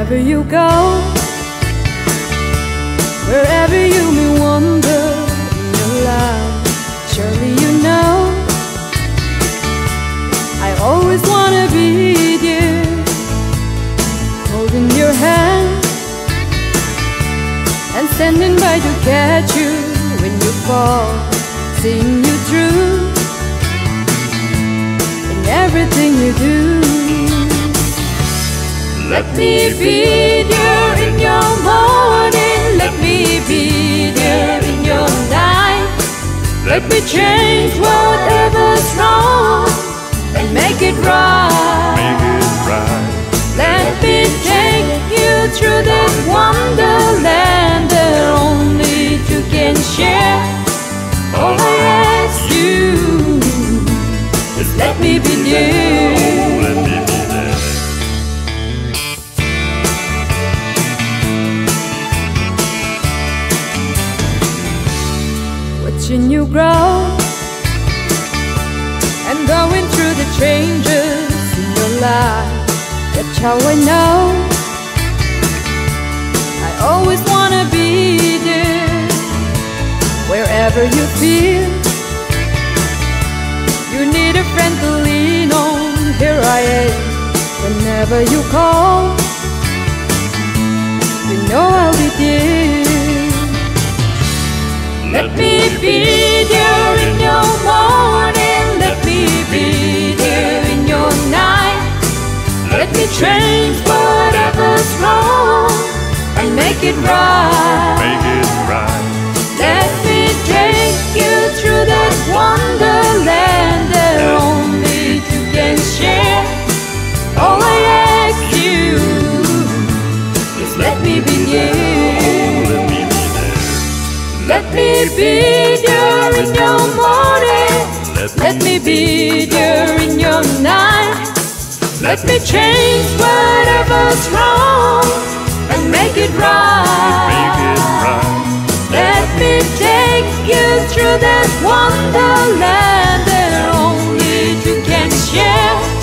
Wherever you go, wherever you may wander in your life, surely you know I always wanna be there, holding your hand and standing by to catch you when you fall, seeing you through in everything you do. Let me be there in your morning, let me be there in your night. Let me change whatever's wrong and make it right. Let me take you through that wonderland that only two can share. All I ask you is let me be there. Let me be there. Watching you grow and going through the changes in your life, that's how I know I always wanna be there. Wherever you feel you need a friend to lean on, here I am. Whenever you call, you know I'll be there. Let me be there in your morning, let me be there in your night. Let me change whatever's wrong and make it right. Let me take you through that wonderland that only two can share. All I ask you is let me be there. Let me be there in your morning, let me be there in your night. Let me change whatever's wrong and make it right. Let me take you through that wonderland that only two can share.